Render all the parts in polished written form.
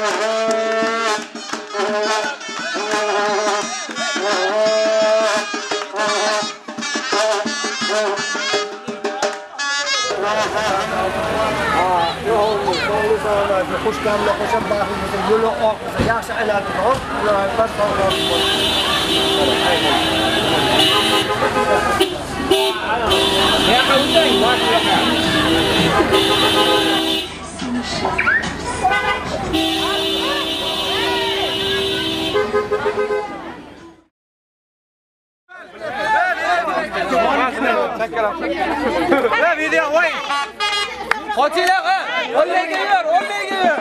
Xushkamlar qo'shib bahrimizga yo'li oqsa yaxshi aylantirib, ular bas sog'lom video voy. Qochinglar, o'lmayinglar, o'lmayinglar.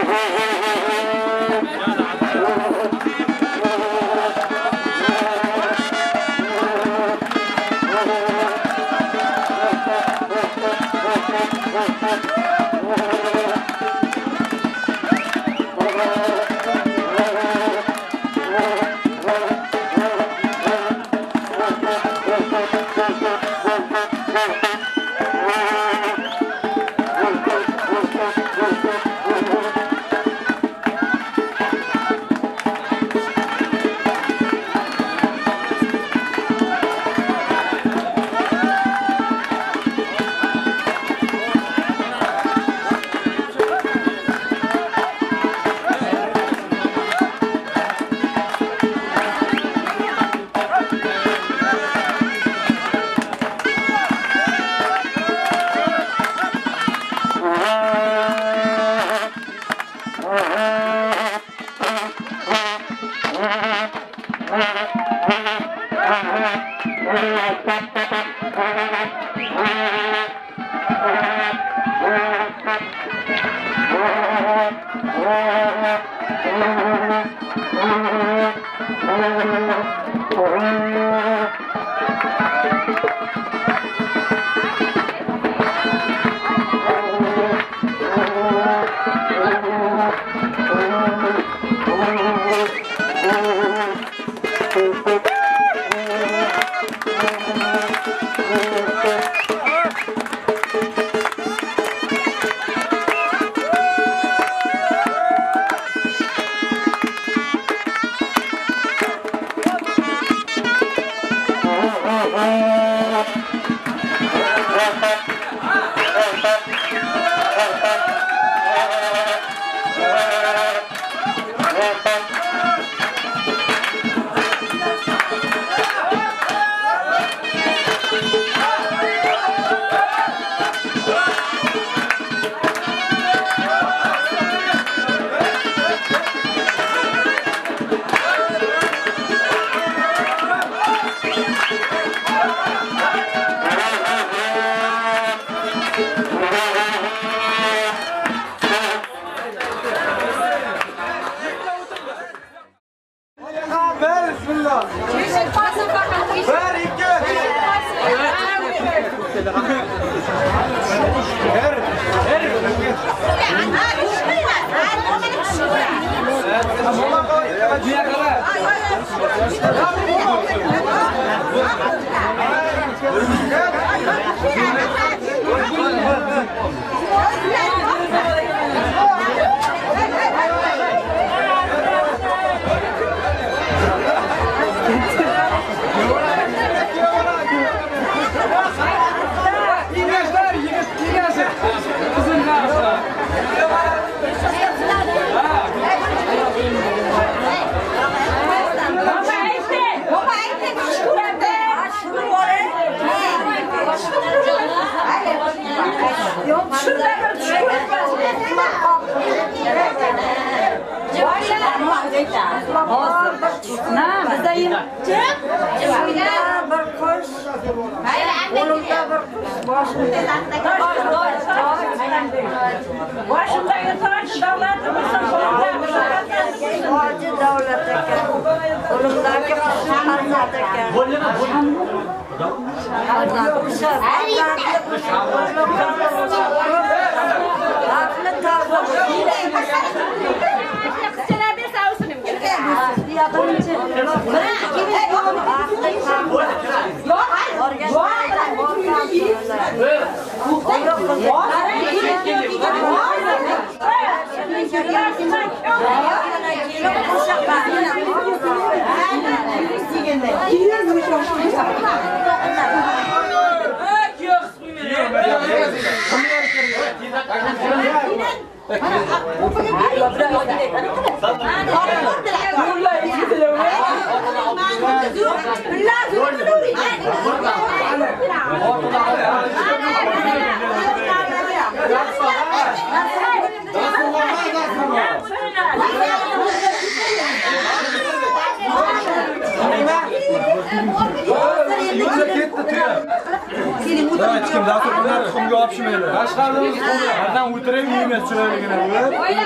Başkanımız oradan uydurayım yiyemez şöyle gene.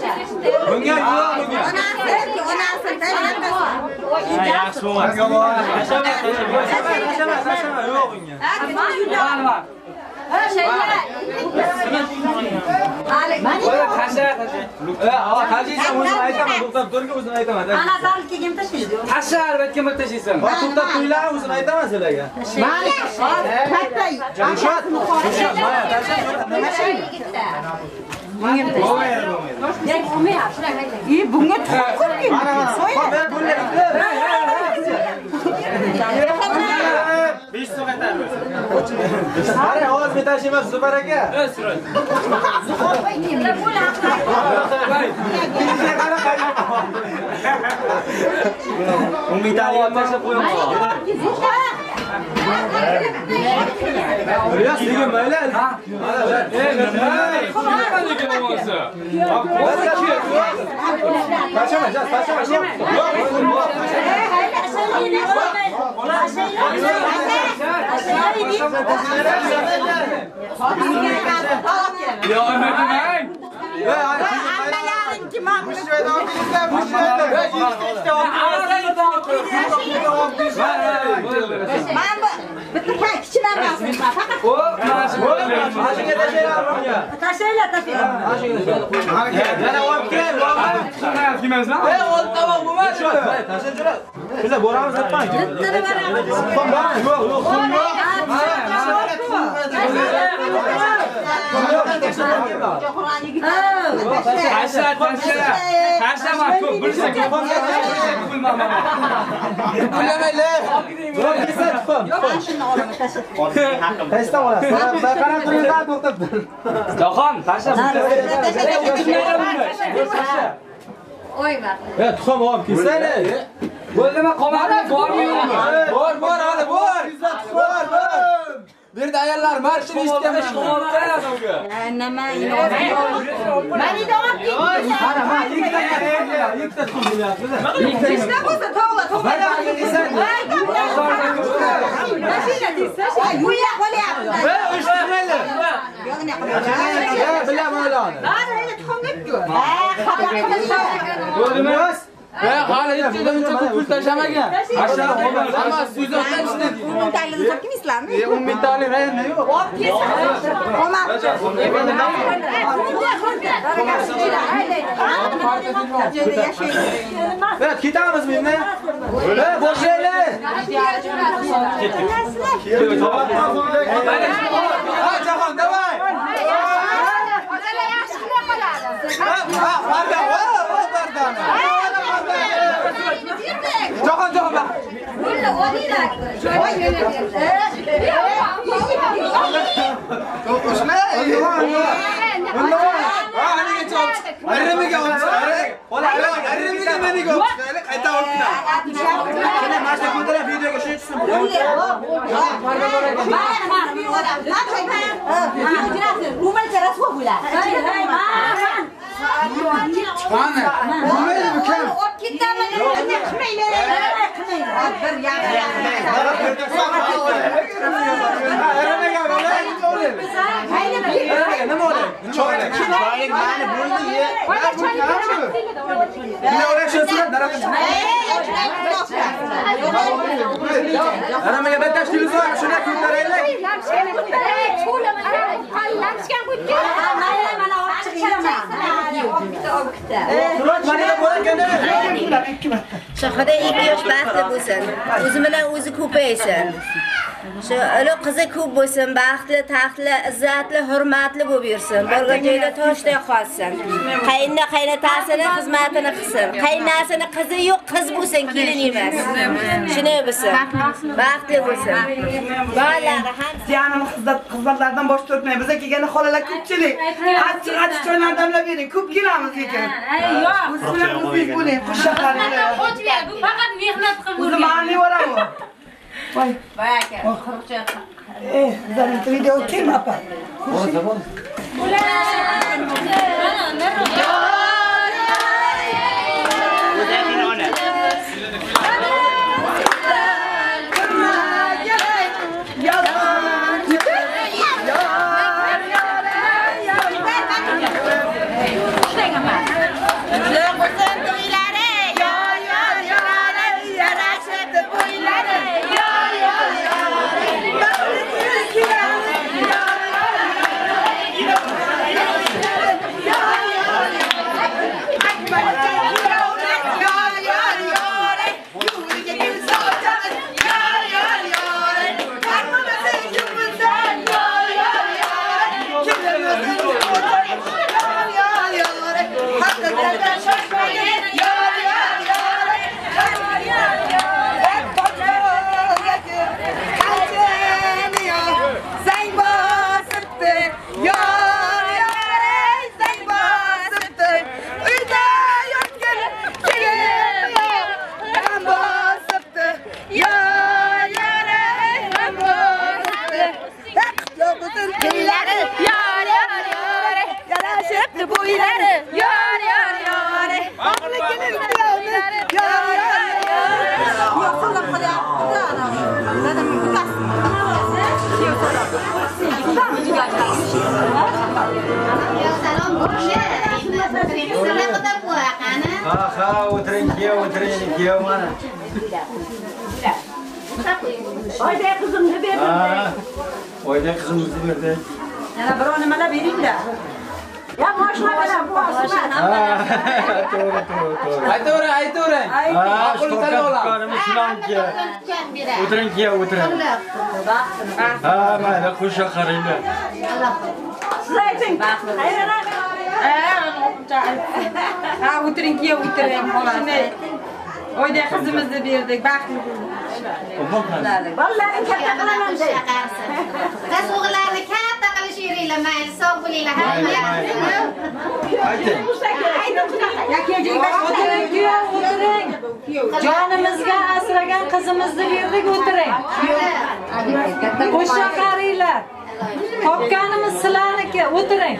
Bunga yo'q bunga. Yaxshi bo'lmaz. Tashama, yo'q bunga. Tashlaysan o'zini aytaman, to'xtab turga o'zini aytaman. Ana zalga kim tashlaydi? Tashla albatta kim tashlaysan. To'xtab turinglar, o'zini aytaman sizlarga. Mayli. Kattay. Jamshod, mana tashla. Bunga tuxum Mana men bunga 5 so'm aytamiz. Qara, ovoz betashimiz Zubar aka. Umidaliga tashlab qo'yaman. Riyos degan mayli. Ya tuxum olib kelsana. Bo'ldimi qo'madi? Bormi yo'qmi? Bor, hali bor. Bor. Bu yerda ayollar marshini eshitganda shomolib qaradi unga. Nima mani davom ketdi. Qara, ikkita tuxum bo'lyapti. Ikkita bo'lsa to'g'la. Mashina desa, bu yoq bo'lyapti. Eshitmaylar. Ya, bilaman ularni. Ana endi tuxumga-ku. Xabar qilishadi. Bo'ldimi? Hali uncha ko'p pul tashamagan. Ashar olmaz. Hamma so'zdan ishlaydi. Umidali kim islammi? Umidali rayonda yo'q. Evet, ketamizmi endi? Boshlaylik. Ha, Jahon, davay. Jahon bak. Shohida 2 yosh baxtli bo'lsin. O'zi bilan o'zi ko'paysin. Shu o'lik qizi ko'p bo'lsin, baxtli, taxtli, izzatli, hurmatli bo'lib yursin. Borgan joyda toshday qolsin. Qaynotasini xizmatini qilsin. Qaynasini qizi yo'q, qiz bo'lsin, kelin emas. Shunday bo'lsin. Baxtli bo'lsin. Bolalari ham Diyanam xizmatlardan bosh tortmay. Bizga kelganda xolalar ko'pchilik. Achchiq choylarni damlab bering. Ko'p kelamiz lekin. Yo'q. O'zingiz bo'ling, qo'shaqlaringlar. Bu faqat mehnat qilib O'zi ma'ni bo'lamu. Voy. Voy aka, quruqcha. Bizning video kim apa? O'tiring mana. Oyday qizimni berdim. Oyday qizimizni berdik. Yana biror nimalar beringlar. Ya moshina bilan boshman. To'g'ri. Aytavering. Ma'qul tanlovlar. O'tiring, o'tiring. Mayli, qo'sha qaranglar. Siz ayting. Ha, o'tiring, o'tiring. Oyday qizimizni berdik, baxtli bo'ling. Bolalarni katta qilaman deydi. Qiz o'g'illarni katta qilishinglar, mayli, sog' bo'linglar. Ayting. O'tiring. Jonimizga asragan qizimizni berdik, o'tiring. Qo'sha qaringlar. Topganimiz sizlarniki, o'tiring.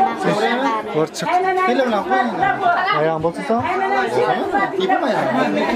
Ayağım basırsan.